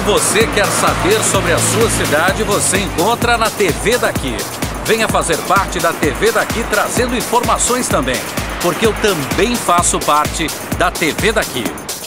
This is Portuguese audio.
você quer saber sobre a sua cidade, você encontra na TV Daqui. Venha fazer parte da TV Daqui trazendo informações também, porque eu também faço parte da TV Daqui.